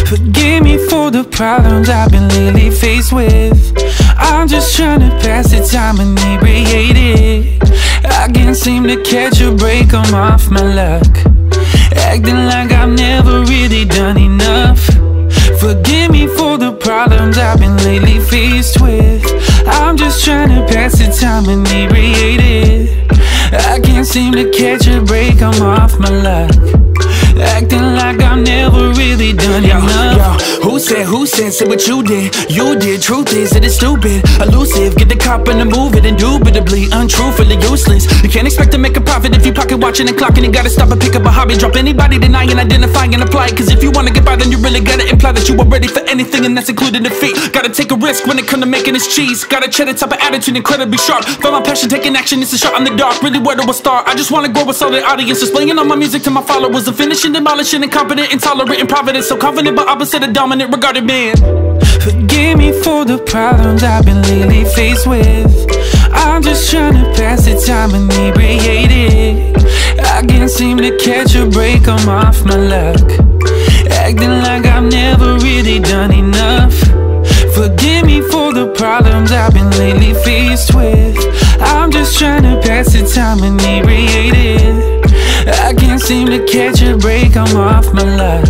Forgive me for the problems I've been lately faced with. I'm just trying to pass the time inebriated. I can't seem to catch a break, I'm off my luck, acting like I've never really done enough. Forgive me for the problems I've been lately faced with. I'm just trying to pass the time inebriated. I can't seem to catch a break, I'm off my luck, acting like I've never really done enough. Who said, say what you did. You did, truth is that it's stupid, elusive. Get the cop and move it, indubitably, untruthfully useless. You can't expect to make a profit if you pocket watching and clocking. You gotta stop and pick up a hobby. Drop anybody denying, identifying and apply it. Cause if you wanna get by, then you really gotta imply that you are ready for anything, and that's including defeat. Gotta take a risk when it comes to making this cheese. Gotta check the type of attitude, incredibly sharp. Feel my passion, taking action, it's a shot in the dark. Really where do I start? I just wanna grow a solid audience, displaying all my music to my followers, and finishing, demolishing, incompetent, intolerant, improvident. So confident but opposite of dominant, regarded man. Forgive me for the problems I've been lately faced with. I'm just trying to pass the time inebriated. I can't seem to catch a break, I'm off my luck, acting like I've never really done enough. Forgive me for the problems I've been lately faced with. I'm just trying to pass the time inebriated. I can't seem to catch a break, I'm off my luck,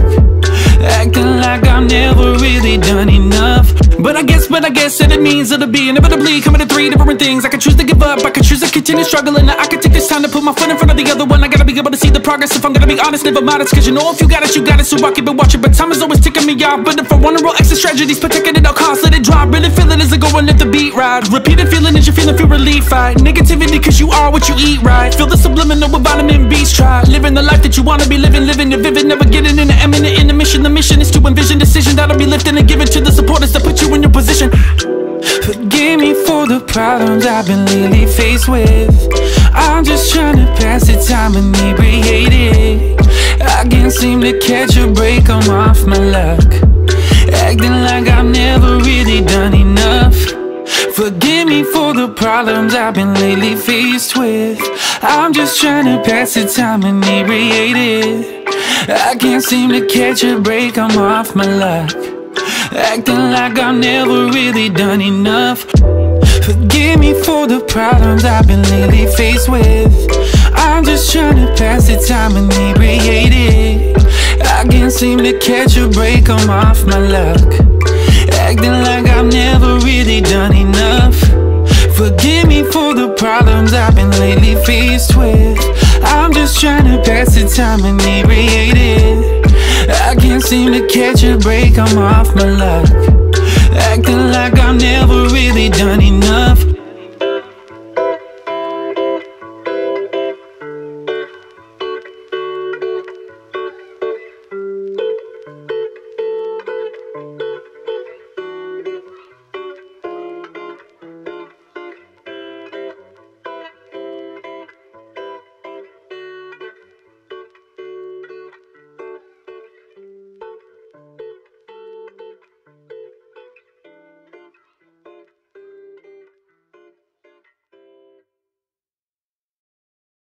acting like I've never really done enough. But I guess that it means it'll be inevitably coming to three different things. I could choose to give up, I could choose to continue struggling. I could take this time to put my foot in front of the other one. I gotta be able to see the progress if I'm gonna be honest, never modest. Cause you know if you got it, you got it, so I keep it watching. But time is always ticking me off. But if I want to roll extra strategies, protecting it all costs, let it drop. Really feel it as I go and let the beat ride. Repeated feeling as you're feeling, feel relief, right? Negativity cause you are what you eat, right? Feel the subliminal with vitamin B's, try living the life that you wanna be living, living it vivid, never getting in the eminent in the mission. The mission is to envision decision that'll be lifting and given to the supporters that put you in your position. Forgive me for the problems I've been lately faced with. I'm just trying to pass the time inebriated. I can't seem to catch a break, I'm off my luck, acting like I've never really done enough. Forgive me for the problems I've been lately faced with. I'm just trying to pass the time inebriated. I can't seem to catch a break, I'm off my luck, acting like I've never really done enough. Forgive me for the problems I've been lately faced with. I'm just trying to pass the time inebriated. I can't seem to catch a break, I'm off my luck, acting like I've never really done enough. Forgive me for the problems I've been lately faced with. I'm just trying to pass the time inebriated. I can't seem to catch a break, I'm off my luck, acting like I've never really done enough.